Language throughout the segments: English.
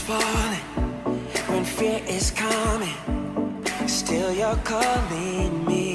falling, when fear is coming, still you're calling me.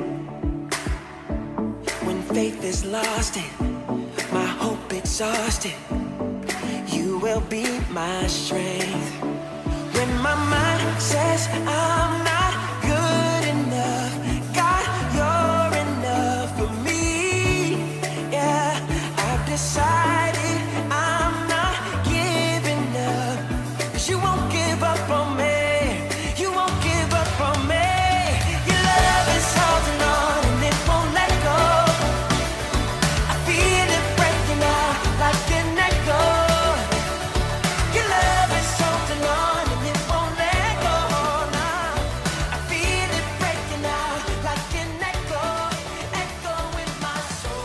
When faith is lost and my hope exhausted, you will be my strength. When my mind says I'm not good enough, God, you're enough for me. Yeah, I've decided I'm not giving up, 'cause you won't give up on me. You won't give up on me. Your love is holding on and it won't let go. I feel it breaking out like an echo. Your love is holding on and it won't let go now. I feel it breaking out like an echo, echo in my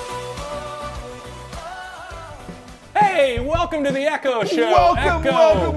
soul. Hey, welcome to the Echo Show. Welcome, Echo,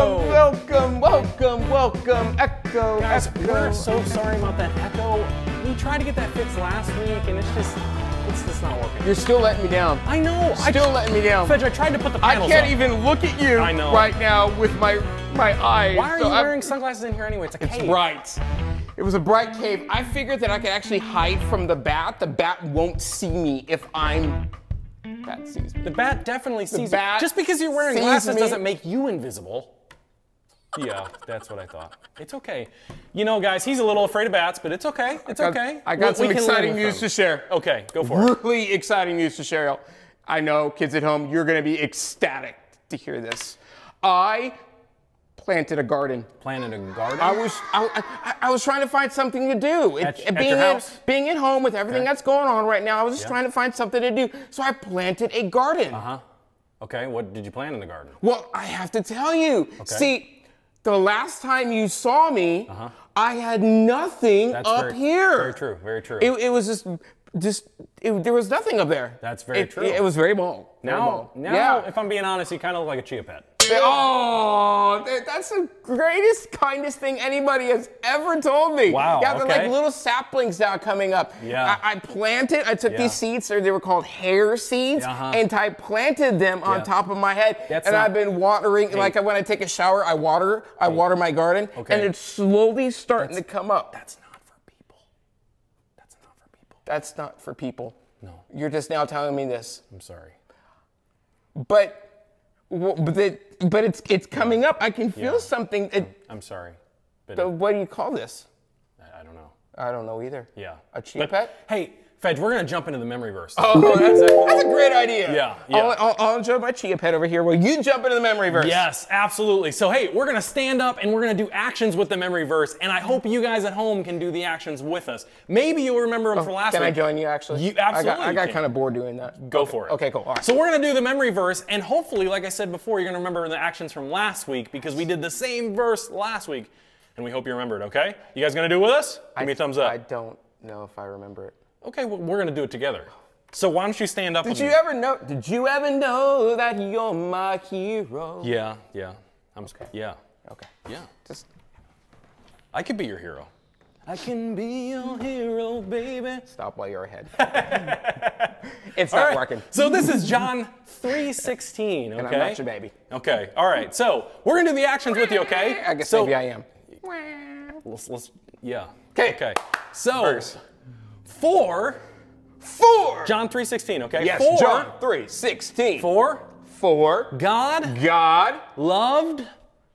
welcome, Echo. Guys, Echo. we're so sorry about that echo. We tried to get that fixed last week, and it's just not working. You're still letting me down. I know. Still letting me down. Fedge, I tried to put the I panels can't up. even look at you I know. right now with my eyes. Why are so you I'm- wearing sunglasses in here anyway? It's a cave. It's bright. It was a bright cave. I figured that I could actually hide from the bat. The bat won't see me if I'm. Bat sees me. The bat definitely sees you. bat Just because you're wearing sees glasses me. doesn't make you invisible. Yeah, that's what I thought. It's okay. You know, guys, he's a little afraid of bats, but it's okay. It's okay. I got some We can live exciting with news them. to share. Okay, go for it. Really exciting news to share. I know, kids at home, you're gonna be ecstatic to hear this. I planted a garden. Planted a garden? I was trying to find something to do. At being your house? Being at home with everything Okay. that's going on right now, I was just Yeah. trying to find something to do. So I planted a garden. Uh-huh. Okay, what did you plant in the garden? Well, I have to tell you. Okay. See, the last time you saw me, I had nothing That's up very, here. Very true, very true. It was there was nothing up there. That's very true. It was very bald. Very now, bald. now, if I'm being honest, you kind of look like a chia pet. Oh, that's the greatest, kindest thing anybody has ever told me. Wow, Yeah, they're okay. like little saplings now coming up. Yeah. I planted, I took Yeah. these seeds, or they were called hair seeds, and I planted them on Yeah. top of my head. That's and not- I've been watering, like when I take a shower, I water my garden, Okay. and it's slowly starting to come up. That's not for people. That's not for people. That's not for people. No. You're just now telling me this. I'm sorry. But it's coming up. I can feel Yeah. something. I'm sorry. But What do you call this? I don't know. I don't know either. Yeah. A chia pet? Hey, Fedge, we're going to jump into the memory verse. Oh, that's a great idea. Yeah, yeah. I'll enjoy my chia pet over here. Well, you jump into the memory verse. Yes, absolutely. So, hey, we're going to stand up and we're going to do actions with the memory verse, and I hope you guys at home can do the actions with us. Maybe you'll remember them from last week. Can I join you, actually? You absolutely I got can. kind of bored doing that. Go for it. Okay, cool. All right. So we're going to do the memory verse, and hopefully, like I said before, you're going to remember the actions from last week because we did the same verse last week, and we hope you remember it, okay? You guys going to do it with us? Give me a thumbs up. I don't know if I remember it. Okay, well, we're going to do it together. So why don't you stand up with Did me? you ever know that you're my hero? Yeah. Okay. Yeah. Okay. Yeah. Just I could be your hero. I can be your hero, baby. stop while you're ahead. It's All not right. working. So this is John 3:16, okay? And I'm not your baby. Okay. All right. So we're going to do the actions with you, okay? I guess so, maybe I am. yeah. 'Kay. Okay. So Verse. for John 3:16, okay? Yes, for, John 3:16. For God God loved.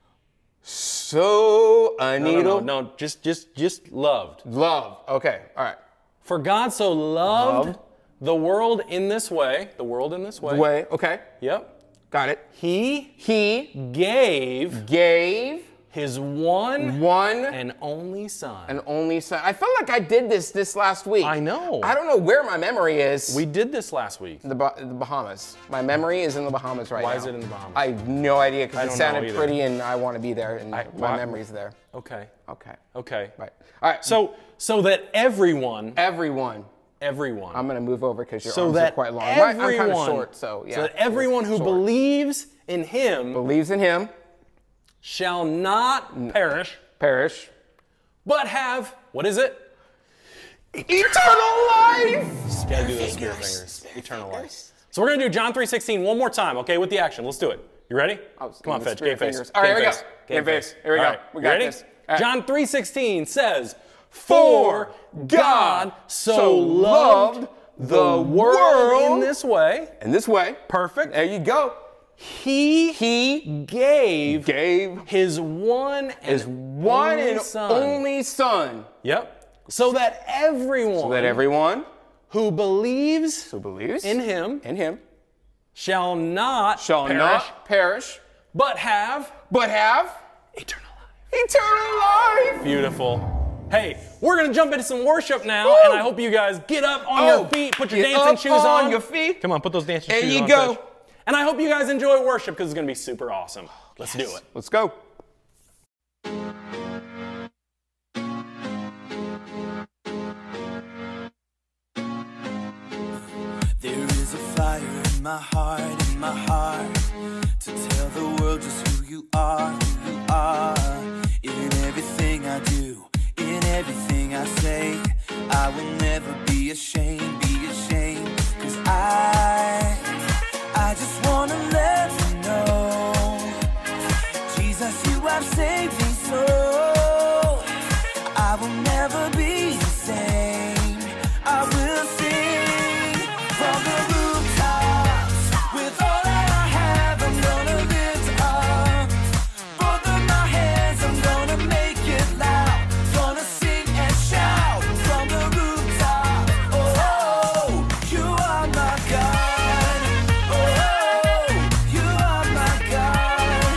so a needle No, just loved. love. Okay, all right. For God so loved Loved. the world in this way. The world in this way. Way. Okay, Yep. got it. He He gave gave his one one and only son. and only son. I felt like I did this last week. I know. I don't know where my memory is. We did this last week. the Bahamas. My memory is in the Bahamas right now. Why is it in the Bahamas? I have no idea I because it don't know sounded either. pretty and I want to be there and my why- memory's there. Okay. Okay. Okay. Right. All right. So that everyone, everyone. everyone. I'm gonna move over because your so arms that are quite long. everyone, I'm kind of short, so yeah. So that everyone who Short. believes in him believes in him, shall not perish, but have, what is it? eternal life. Gotta do those spirit fingers. Eternal life. So we're gonna do John 3:16 one more time, okay, with the action. Let's do it. You ready? I was Come on, doing Fetch. the Game three face. fingers. All right, here we go. Game Game face. Here we All go. right, We you got ready? this. All right. John 3:16 says, For God so loved the world in this way. In this way. Perfect. There you go. He gave his one and only son. Yep. So that everyone who believes in him shall not perish, but have eternal life. Beautiful. Hey, we're going to jump into some worship now, and I hope you guys get up on your feet, put your dancing shoes on. Your feet. Come on, put those dancing shoes on. There you go. Fetch. And I hope you guys enjoy worship because it's going to be super awesome. Let's do it. Let's go. There is a fire in my heart, to tell the world just who you are, In everything I do, in everything I say, I will never be ashamed, 'cause I just wanna let you know, Jesus, you have saved me so, I will never be the same. I will sing from the rooftops, with all that I have, I'm gonna lift up, both of my hands, I'm gonna make it loud, gonna sing and shout from the rooftops. Oh, you are my God. Oh, you are my God.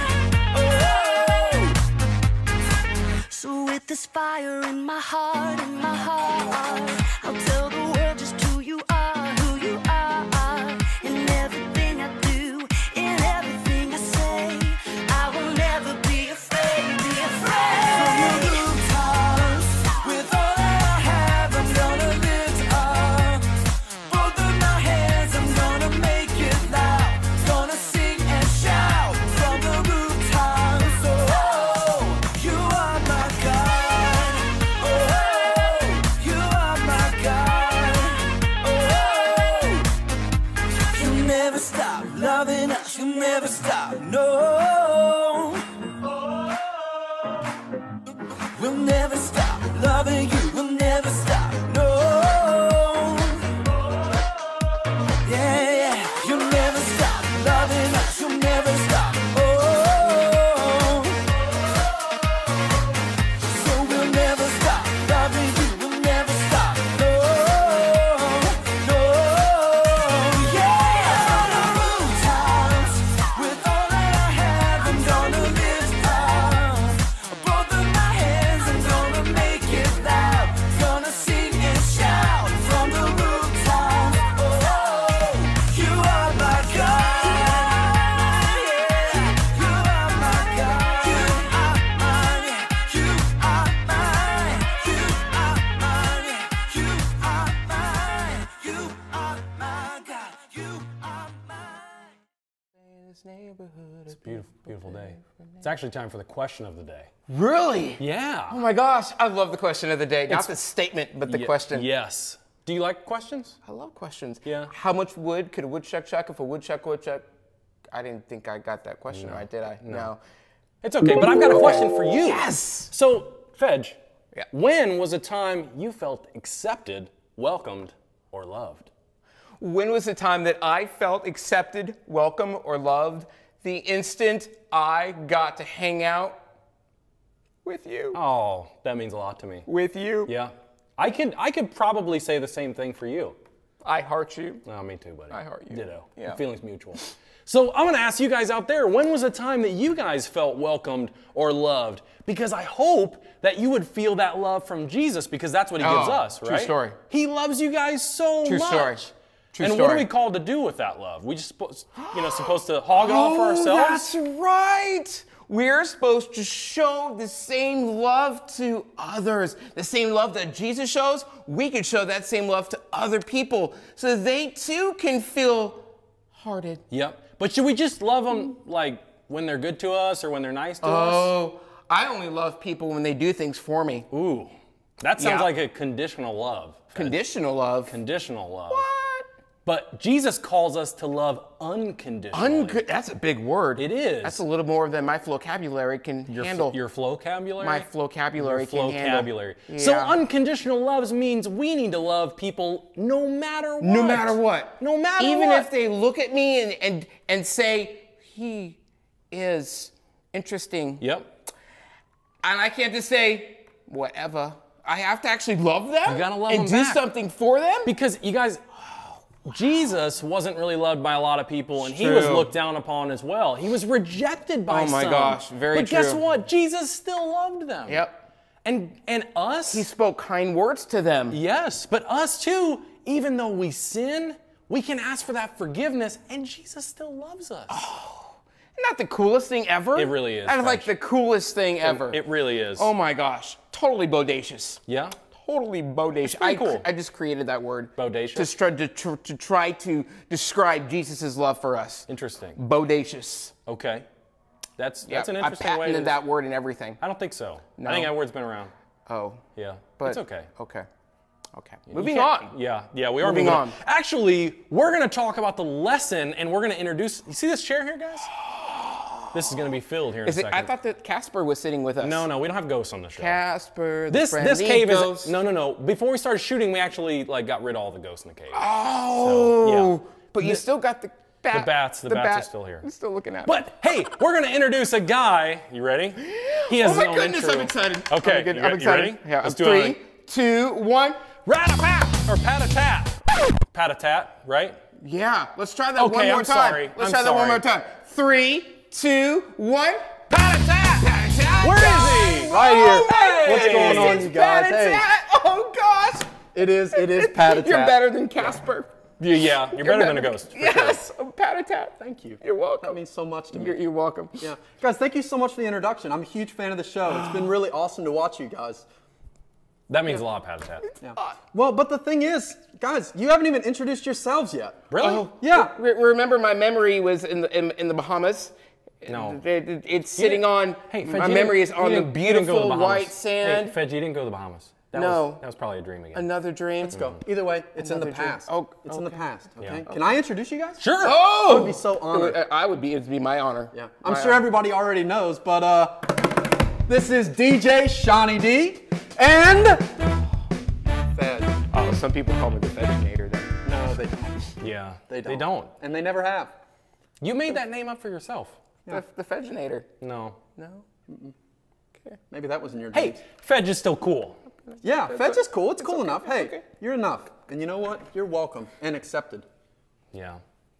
Oh, so with this fire in my heart, I'll tell the world just who you are, in everything I do, in everything I say, I will never be afraid, from the rooftops, with all that I have, I'm gonna lift up, both of my hands, I'm gonna make it loud, gonna sing and shout from the rooftops. Oh, you are my God. Oh, you are my God. Oh, you'll never stop loving us, you'll never stop, no. We'll never stop loving you, we'll never stop, no. Yeah, you'll never stop loving us, you'll never stop, oh. So we'll never stop loving you, we'll never stop, no, no. Yeah, on the rooftops, with all that I have, I'm gonna lift up, both of my hands, I'm gonna make it loud, gonna sing and shout from the rooftops. Oh, you are my God. Yeah, you are my God. You are mine. You are mine. You are mine. You are mine. You are my God. You are mine. It's a beautiful, beautiful day. It's actually time for the question of the day. Really? Yeah. Oh my gosh, I love the question of the day. Not the statement, but the question. Yes. Do you like questions? I love questions. Yeah. How much wood could a woodchuck chuck if a woodchuck woodchuck? I didn't think I got that question right, did I? No. It's okay, but I've got a question for you. Yes! So, Fedge, Yeah. when was a time you felt accepted, welcomed, or loved? When was the time that I felt accepted, welcome, or loved? The instant I got to hang out with you. Oh, that means a lot to me. With you. Yeah. I could probably say the same thing for you. I heart you. Oh, me too, buddy. I heart you. Ditto. Yeah. The feeling's mutual. So I'm going to ask you guys out there, when was a time that you guys felt welcomed or loved? Because I hope that you would feel that love from Jesus, because that's what he gives us, true right? story. He loves you guys so True much. story. True and story. what are we called to do with that love? We just supposed to hog it all for ourselves? That's right. We're supposed to show the same love to others. The same love that Jesus shows, we could show that same love to other people so they too can feel hearted. Yep. But should we just love them like when they're good to us or when they're nice to us? Oh, I only love people when they do things for me. Ooh. That sounds Yeah. like a conditional love. Conditional love. Conditional love. What? But Jesus calls us to love unconditionally. That's a big word. It is. That's a little more than my vocabulary can handle. Your vocabulary? My vocabulary can vocabulary. handle. So Yeah. unconditional love means we need to love people no matter what. No matter what. No matter Even what. if they look at me and say, he is interesting. Yep. And I can't just say, whatever. I have to actually love them. You gotta love and them do back. something for them. Because you guys, Jesus wasn't really loved by a lot of people, and he was True. looked down upon as well. He was rejected by some. Oh my gosh, very But guess true. what? Jesus still loved them. Yep. And us? He spoke kind words to them. Yes, but us too, even though we sin, we can ask for that forgiveness, and Jesus still loves us. Isn't that the coolest thing ever? It really is, That is like French. the coolest thing ever. It really is. Oh my gosh. Totally bodacious. Yeah? Totally bodacious. pretty cool. I just created that word. Bodacious? To try to describe Jesus' love for us. Interesting. Bodacious. Okay. That's Yep, an interesting I way patented to... that word and everything. I don't think so. No. I think that word's been around. Oh. Yeah. But it's okay. Okay. Okay. You Moving can't- on. Yeah, we are Moving moving on. Actually, we're going to talk about the lesson, and we're going to introduce... You see this chair here, guys? This is going to be filled here in a second. I thought that Casper was sitting with us. No, we don't have ghosts on the show. Casper, the This friendly cave ghost. is... No. Before we started shooting, we actually got rid of all the ghosts in the cave. Oh. So, yeah. But you still got the bat. The bats are still here. I'm still looking at it. But hey, we're going to introduce a guy. You ready? He has Oh my his own goodness, intro. I'm excited. Okay, I'm, good. you I'm you excited. ready? Yeah, Let's do it. 3, 2, 1. Rat-a-pat or pat-a-tat. Pat-a-tat, right? Yeah, let's try that Okay, one more I'm time. sorry. Let's I'm try that one sorry. more time. 3, 2, 1. Pat-a-tat! Pat-a-tat! Where is he? Right here. Hey! What's going on, It's you guys? Hey. Pat-a-tat! Oh gosh! It is pat-a-tat. You're better than Casper. Yeah, you're better than a ghost. for sure. Yes, pat-a-tat. Thank you. You're welcome. That means so much to me. You're welcome. Yeah. Guys, thank you so much for the introduction. I'm a huge fan of the show. It's been really awesome to watch you guys. That means a lot, pat-a-tat. Yeah. Well, but the thing is, guys, you haven't even introduced yourselves yet. Really? Oh, Yeah. Remember, my memory was in the Bahamas. No. It's sitting on. Hey, Fed, my you memory is didn't- on you the didn't- you didn't go to the beautiful Bahamas. white sand. Hey, Fed, you didn't go to the Bahamas. That No. was probably a dream again. Another dream. Let's go. Either way, it's in the Another dream. past. Oh, it's in the okay. past. Okay. Yeah. Can I introduce you guys? Sure. Oh! I would be so honored. It'd be my honor. Yeah. I'm sure everybody already knows, but this is DJ Shawnee D and Fed. Oh, some people call me the Fedinator then. No, they don't. Yeah. They don't. They don't. And they never have. You made that name up for yourself. The Fedinator. No. No? Maybe that was in your Hey, dreams. Fed's is still cool. Yeah, Fed's is cool. It's cool okay. enough. Hey, Okay. you're enough. And you know what? You're welcome and accepted. Yeah.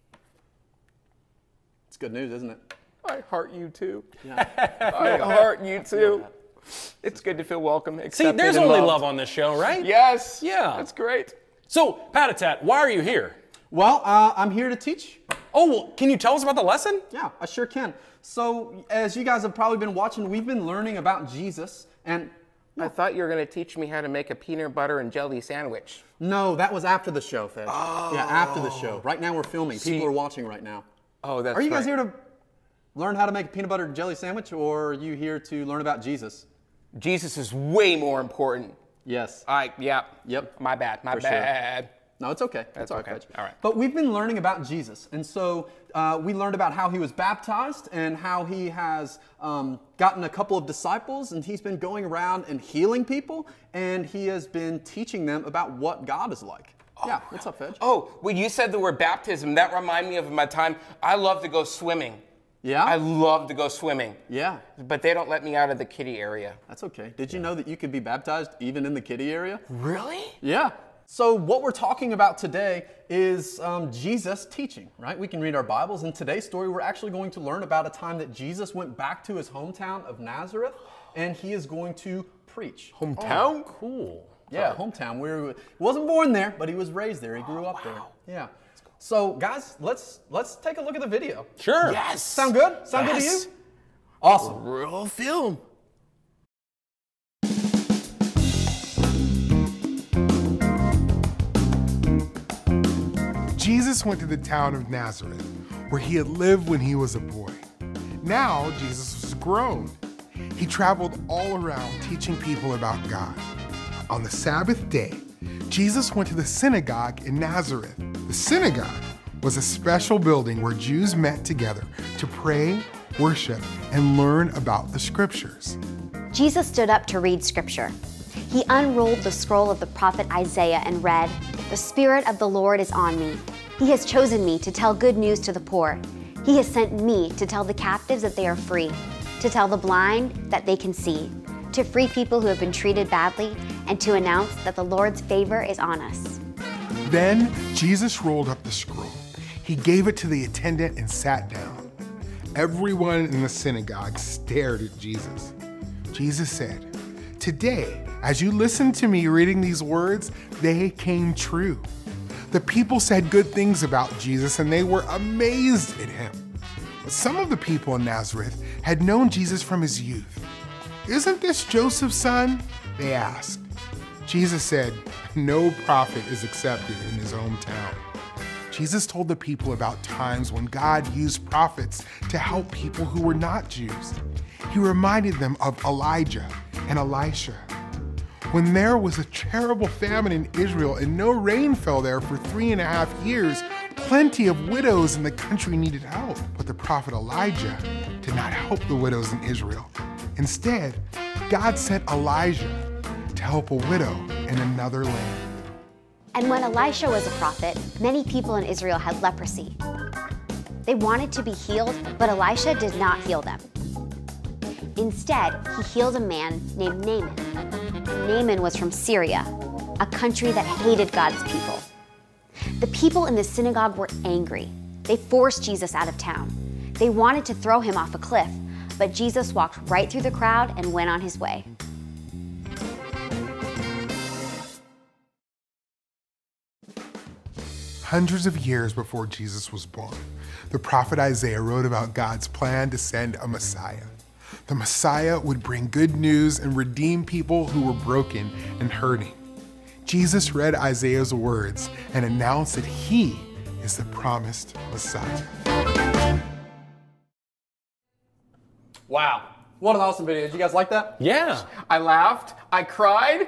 It's good news, isn't it? I heart you too. I heart you too. It's good to feel welcome, See, accepted, there's and only loved. love on this show, right? Yes. Yeah. That's great. So, Pat-a-tat, why are you here? Well, I'm here to teach. Oh, well, can you tell us about the lesson? Yeah, I sure can. So, as you guys have probably been watching, we've been learning about Jesus. And I thought you were going to teach me how to make a peanut butter and jelly sandwich. no, that was after the show, Fed. Yeah, after the show. Right now we're filming. People are watching right now. Oh, that's Are you guys right. here to learn how to make a peanut butter and jelly sandwich, or are you here to learn about Jesus? Jesus is way more important. Yes. Yep. My bad. My For sure. bad. No, it's okay. That's all right, okay. Fetch. All right. But we've been learning about Jesus. And so we learned about how he was baptized and how he has gotten a couple of disciples, and he's been going around and healing people, and he has been teaching them about what God is like. Yeah, what's up, Fetch? Oh, when you said the word baptism, that reminded me of my time. I love to go swimming. Yeah? I love to go swimming. Yeah, But they don't let me out of the kiddie area. that's okay. Did you know that you could be baptized even in the kiddie area? Really? Yeah. So what we're talking about today is Jesus teaching, right? We can read our Bibles. In today's story, we're actually going to learn about a time that Jesus went back to his hometown of Nazareth, and he is going to preach. Hometown? Cool. Yeah, hometown. He wasn't born there, but he was raised there. He grew up there. Yeah. So guys, let's take a look at the video. Sure. Yes. Sound good? Sound good to Yes. you? Awesome. Real film. Jesus went to the town of Nazareth, where he had lived when he was a boy. Now Jesus was grown. He traveled all around teaching people about God. On the Sabbath day, Jesus went to the synagogue in Nazareth, the The synagogue was a special building where Jews met together to pray, worship, and learn about the scriptures. Jesus stood up to read scripture. He unrolled the scroll of the prophet Isaiah and read, "The Spirit of the Lord is on me. He has chosen me to tell good news to the poor. He has sent me to tell the captives that they are free, to tell the blind that they can see, to free people who have been treated badly, and to announce that the Lord's favor is on us." Then Jesus rolled up the scroll. He gave it to the attendant and sat down. Everyone in the synagogue stared at Jesus. Jesus said, "Today, as you listened to me reading these words, they came true." The people said good things about Jesus and they were amazed at him. But some of the people in Nazareth had known Jesus from his youth. "Isn't this Joseph's son?" they asked. Jesus said, "No prophet is accepted in his hometown." Jesus told the people about times when God used prophets to help people who were not Jews. He reminded them of Elijah and Elisha. When there was a terrible famine in Israel and no rain fell there for 3.5 years, plenty of widows in the country needed help. But the prophet Elijah did not help the widows in Israel. Instead, God sent Elijah to help a widow in another land. And when Elisha was a prophet, many people in Israel had leprosy. They wanted to be healed, but Elisha did not heal them. Instead, he healed a man named Naaman. Naaman was from Syria, a country that hated God's people. The people in the synagogue were angry. They forced Jesus out of town. They wanted to throw him off a cliff, but Jesus walked right through the crowd and went on his way. Hundreds of years before Jesus was born, the prophet Isaiah wrote about God's plan to send a Messiah. The Messiah would bring good news and redeem people who were broken and hurting. Jesus read Isaiah's words and announced that he is the promised Messiah. Wow, what an awesome video. Did you guys like that? Yeah. I laughed. I cried.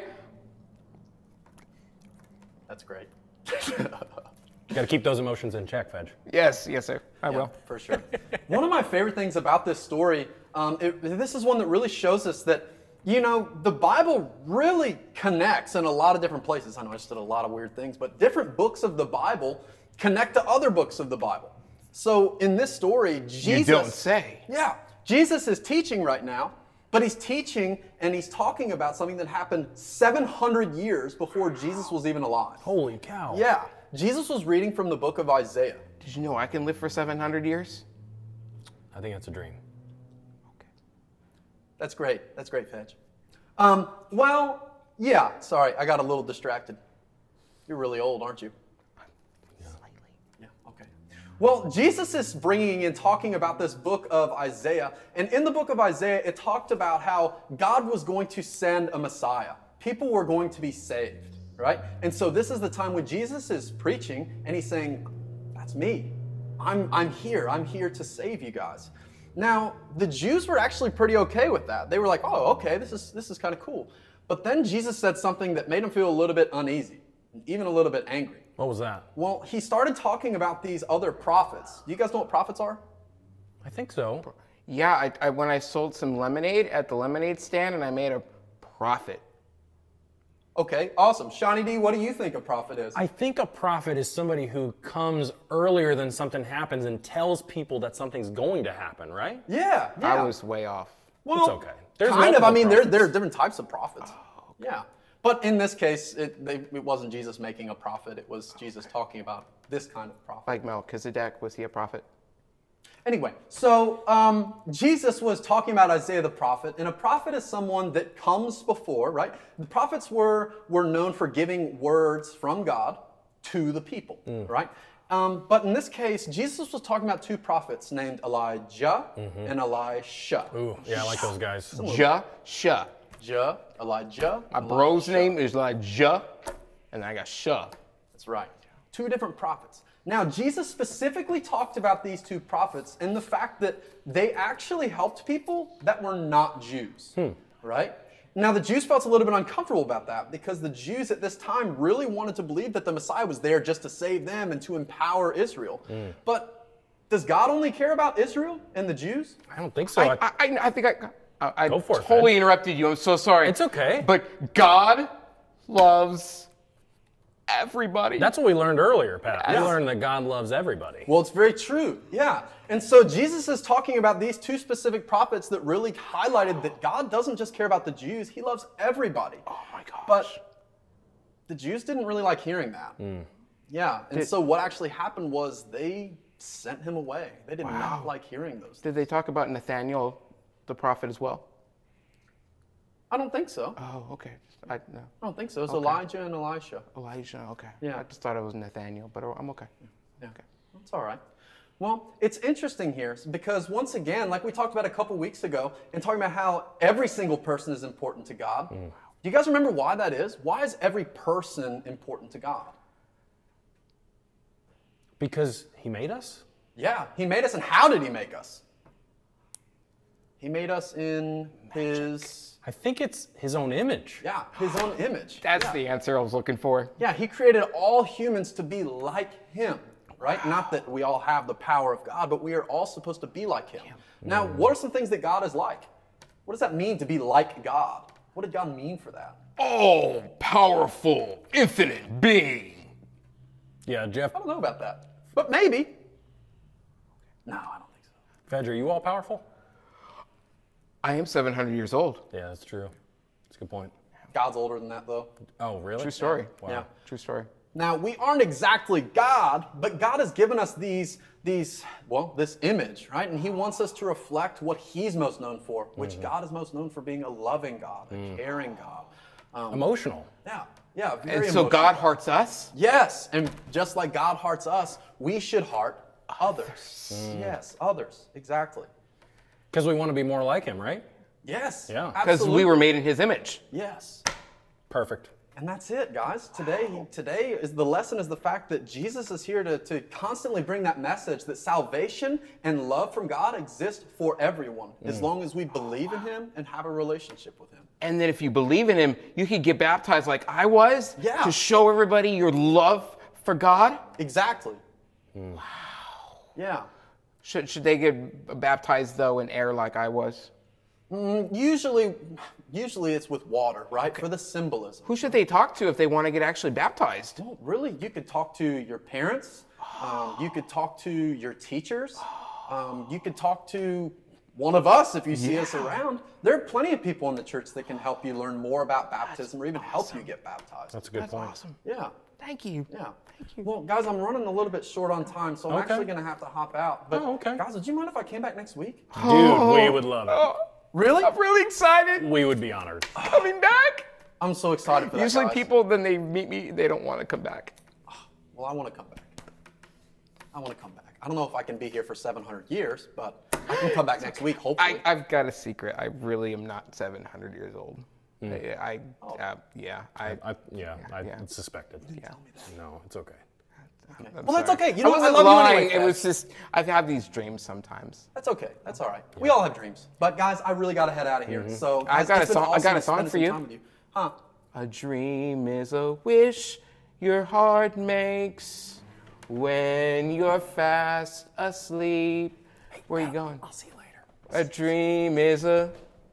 That's great. You got to keep those emotions in check, Fedge. Yes, sir. I Yeah, will. for sure. One of my favorite things about this story, this is one that really shows us that, you know, the Bible really connects in a lot of different places. I know I just did a lot of weird things, but different books of the Bible connect to other books of the Bible. So in this story, Jesus... You don't say. Yeah. Jesus is teaching right now, but he's teaching and he's talking about something that happened 700 years before Jesus was even alive. Holy cow. Yeah. Jesus was reading from the book of Isaiah. Did you know I can live for 700 years? I think that's a dream. That's great. That's great, Fedge. Well, yeah, sorry, I got a little distracted. You're really old, aren't you? Slightly. Yeah, okay. Well, Jesus is bringing in, talking about this book of Isaiah. And in the book of Isaiah, it talked about how God was going to send a Messiah. People were going to be saved, right? And so this is the time when Jesus is preaching and he's saying, that's me. I'm here. I'm here to save you guys. Now, the Jews were actually pretty okay with that. They were like, oh, okay, this is kind of cool. But then Jesus said something that made them feel a little bit uneasy, even a little bit angry. What was that? Well, he started talking about these other prophets. Do you guys know what prophets are? I think so. Yeah, when I sold some lemonade at the lemonade stand and I made a profit. Okay, awesome. Shawnee D, what do you think a prophet is? I think a prophet is somebody who comes earlier than something happens and tells people that something's going to happen, right? Yeah. I was way off. Well, It's okay. There's kind of. I mean, multiple there are different types of prophets. Oh, okay. Yeah. But in this case, it wasn't Jesus making a prophet. It was Jesus talking about this kind of prophet. Like Melchizedek, was he a prophet? Anyway, so Jesus was talking about Isaiah the prophet, and a prophet is someone that comes before, right? The prophets were known for giving words from God to the people, right? But in this case, Jesus was talking about two prophets named Elijah and Elisha. Ooh, yeah, I like those guys. Elijah. My bro's name is Elijah, and I got Shah. That's right. Two different prophets. Now, Jesus specifically talked about these two prophets and the fact that they actually helped people that were not Jews, right? Now, the Jews felt a little bit uncomfortable about that because the Jews at this time really wanted to believe that the Messiah was there just to save them and to empower Israel. But does God only care about Israel and the Jews? I don't think so. I think I Go for it, totally Fed. interrupted you. I'm so sorry. It's okay. But God loves everybody. That's what we learned earlier, Pat. Yes. We learned that God loves everybody. Well, it's very true, yeah. And so Jesus is talking about these two specific prophets that really highlighted that God doesn't just care about the Jews, he loves everybody. Oh my gosh. But the Jews didn't really like hearing that. Yeah, and so what actually happened was they sent him away. They did not like hearing those things. Did they talk about Nathaniel, the prophet, as well? I don't think so. Oh, okay. No. I don't think so. It's Elijah and Elisha. Elijah, okay. Yeah. I just thought it was Nathaniel, but I'm okay. Yeah, that's all right. Well, it's interesting here because once again, like we talked about a couple weeks ago, and talking about how every single person is important to God. Do you guys remember why that is? Why is every person important to God? Because he made us? Yeah, he made us, and how did he make us? He made us in his, I think it's his own image. yeah, his own image. That's the answer I was looking for. Yeah, he created all humans to be like him, right? Not that we all have the power of God, but we are all supposed to be like him. Now, what are some things that God is like? What does that mean to be like God? What did God mean for that? All powerful, infinite being. Yeah, Jeff. I don't know about that, but maybe. No, I don't think so. Fedge, are you all powerful? I am 700 years old. Yeah, that's true. That's a good point. God's older than that, though. Oh, really? True story. Wow. Yeah. True story. Now, we aren't exactly God, but God has given us this image, right? And he wants us to reflect what he's most known for, which God is most known for being a loving God, a caring God. Emotional. Yeah, very And so emotional. God hearts us? Yes, and just like God hearts us, we should heart others. Yes, others, exactly. Because we want to be more like him, right? Yes, Yeah. Because absolutely. we were made in his image. Yes. Perfect. And that's it, guys. Today is the lesson is the fact that Jesus is here to constantly bring that message that salvation and love from God exist for everyone, as long as we believe in him and have a relationship with him. And then if you believe in him, you could get baptized like I was Yeah. to show everybody your love for God. Exactly. Wow. Yeah. Should they get baptized, though, in air like I was? Usually it's with water, right? For the symbolism. Who should they talk to if they want to get actually baptized? Well, really, you could talk to your parents. You could talk to your teachers. You could talk to one of us if you see us around. There are plenty of people in the church that can help you learn more about baptism or even help you get baptized. That's a good That's point. awesome. Yeah. Thank you. Yeah. Thank you. Well, guys, I'm running a little bit short on time, so I'm Okay. actually going to have to hop out. But, Oh, okay. guys, would you mind if I came back next week? Dude, we would love it. Oh, Really? I'm really excited. We would be honored. Coming back. I'm so excited for that, Usually guys. people, then they meet me, they don't want to come back. Well, I want to come back. I want to come back. I don't know if I can be here for 700 years, but I can come back next week, hopefully. I've got a secret. I really am not 700 years old. I suspected. Yeah. No, it's okay. I'm Well, that's sorry. okay. You know, I I wasn't love you lying. anyway, It Fez. was just, I have these dreams sometimes. That's okay. That's all right. We all have dreams. But, guys, I really got to head out of here. So, guys, I've got it's a been song- I got a awesome song spending for some you. time with you. Huh? A dream is a wish your heart makes when you're fast asleep. Where are you going? I'll see you later. A dream is a...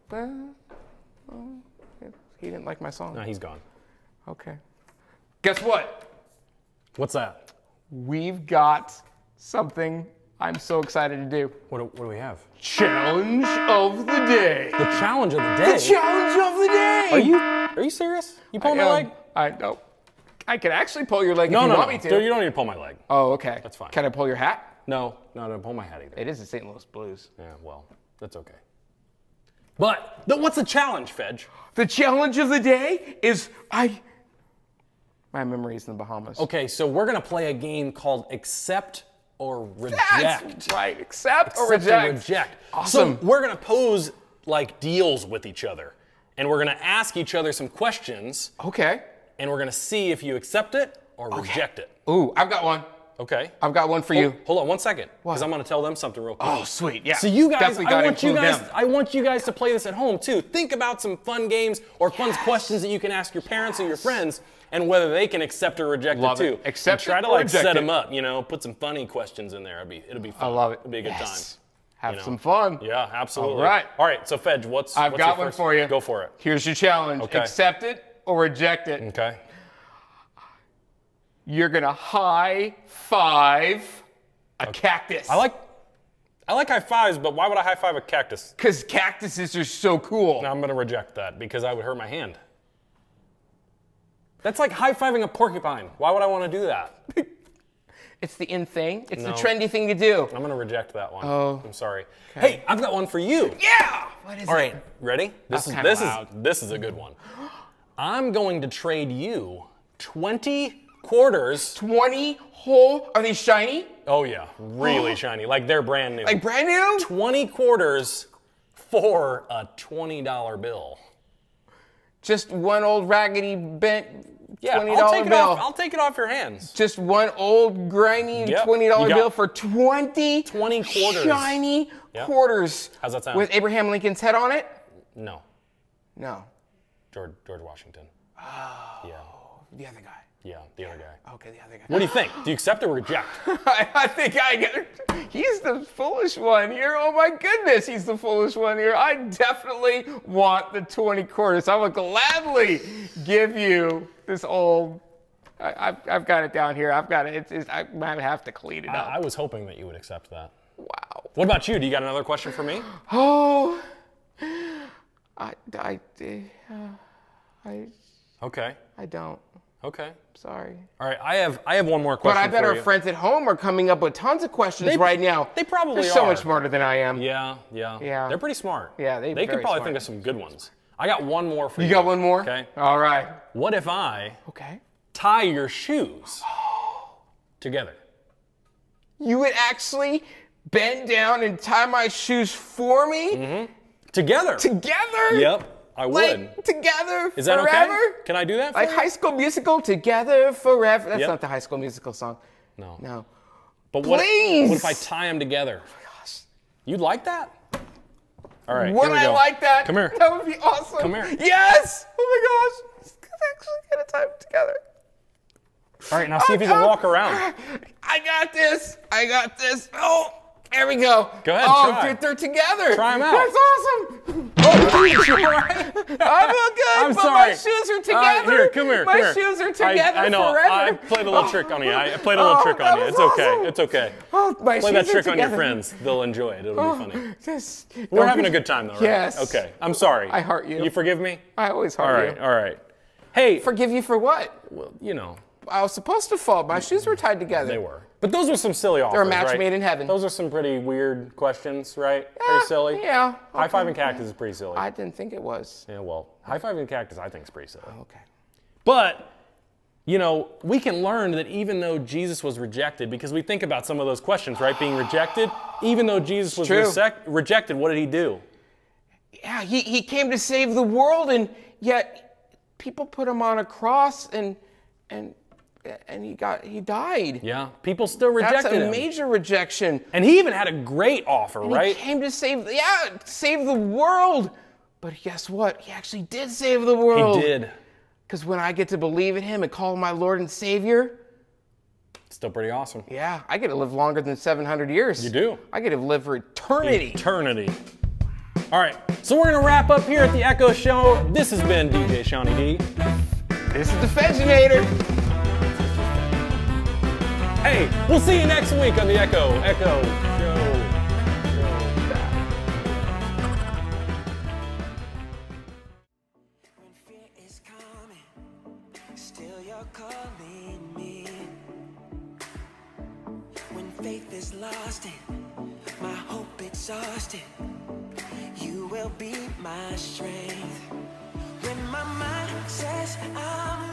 He didn't like my song. No, he's gone. Okay. Guess what? What's that? We've got something I'm so excited to do. What do we have? Challenge of the day. The challenge of the day. Challenge of the day. Are you serious? You pulling my leg? No. I can actually pull your leg No, if you no, want no. me to. Dude, you don't need to pull my leg. Oh, okay. That's fine. Can I pull your hat? No, don't pull my hat either. It is the St. Louis Blues. Yeah, well, that's okay. But what's the challenge, Fedge? The challenge of the day is my memory's in the Bahamas. Okay, so we're gonna play a game called Accept or Reject. That's right. Accept or Accept reject. or reject. Awesome. So we're gonna pose like deals with each other, and we're gonna ask each other some questions, Okay. and we're gonna see if you accept it or reject it. Ooh, I've got one. Okay. I've got one for you. Hold on 1 second, because I'm going to tell them something real quick. Oh, sweet. Yeah. So you guys, Definitely gotta include them. I want you guys to play this at home too. Think about some fun games or fun questions that you can ask your parents or your friends, and whether they can accept or reject Love it too. it. Accept and try it to or like reject set it. them up. You know, put some funny questions in there. It'll be fun. I love it. It'll be a good time. Have you know. some fun. Yeah, absolutely. All right. All right. So Fedge, what's I've got your one first? for you. Go for it. Here's your challenge. Okay. Accept it or reject it. Okay. You're gonna high five a cactus. I like high fives, but why would I high five a cactus? Because cactuses are so cool. Now I'm going to reject that because I would hurt my hand. That's like high fiving a porcupine. Why would I want to do that? It's the in thing. It's the No. trendy thing to do. I'm going to reject that one. Oh. I'm sorry. Hey, I've got one for you. Yeah. What is All it? right, ready? That's kinda loud. This is a good one. I'm going to trade you 20 quarters. 20 whole. Are they shiny? Oh yeah, really shiny. Like they're brand new. Like brand new? 20 quarters for a $20 bill. Just one old raggedy bent Yeah, $20 I'll take it bill. off. I'll take it off your hands. Just one old grimy Yep. $20 You got bill for 20 quarters. shiny Yep. quarters. How's that sound? With Abraham Lincoln's head on it? No, No. George Washington. Oh. Yeah, The other guy. yeah, the other guy. Okay, the other guy. What do you think? Do you accept or reject? I think I get it. He's the foolish one here. Oh my goodness, he's the foolish one here. I definitely want the 20 quarters. I will gladly give you this old. I've got it down here. I've got it. I might have to clean it up. I was hoping that you would accept that. Wow. What about you? Do you got another question for me? Oh. Okay. I don't. Okay. Sorry. All right. I have one more But question I bet for our you. friends at home are coming up with tons of questions They- right now. they probably They're so are. much smarter than I am. Yeah. Yeah. They're pretty smart. Yeah, they they're could very probably smart. think of some good ones. I got one more for you. You got one more? Okay. All right. What if I Okay. tie your shoes together? You would actually bend down and tie my shoes for me? Together. Together? Yep. I would. Like, together Is that forever? okay? Can I do that for Like you? High School Musical, Together Forever. That's Yep. not the High School Musical song. No. No. But what Please. if I tie them together? You'd like that? All right. Would here we I go. like that? Come here. That would be awesome. Come here. Yes! Oh my gosh. Let's actually get a time together. All right. Now see if you can walk around. I got this. I got this. Oh, there we go. Go ahead, Oh, try. dude, they're together. Try 'em out. That's awesome. Oh, you all right? I feel good, I'm but sorry. my shoes are together. Here, come here. My come here. shoes are together I know. forever. I played a little trick on you. I played a little trick that on you. was It's okay. awesome. It's okay. Oh, my Play that shoes are trick on your together. friends. They'll enjoy it. It'll be funny. Just, We're having a good time though, right? Yes. Okay. I'm sorry. I heart you. You forgive me? I always All heart right. you. All right. Hey. Forgive you for what? Well, you know, I was supposed to fall. My shoes were tied together. they were. But those were some silly offers, They're a match right? made in heaven. Those are some pretty weird questions, right? Yeah, Pretty silly. yeah, High fiving cactus is pretty silly. I didn't think it was. Yeah, well, high fiving cactus I think is pretty silly. Okay. But, you know, we can learn that even though Jesus was rejected, because we think about some of those questions, right? Being rejected, even though Jesus was True. rejected, what did he do? Yeah, he came to save the world, and yet people put him on a cross, and he died. Yeah, people still That's rejected a him. major rejection. And he even had a great offer, right? He came to save the world. But guess what? He actually did save the world. He did. Because when I get to believe in him and call him my Lord and Savior, Still pretty awesome. yeah, I get to live longer than 700 years. You do. I get to live for eternity. Eternity. All right, so we're gonna wrap up here at the Echo Show. This has been DJ Shawnee D. This is the Fedginator. Hey, we'll see you next week on the Echo Show. When fear is coming, still you're calling me. When faith is lost and my hope exhausted, you will be my strength. When my mind says I'm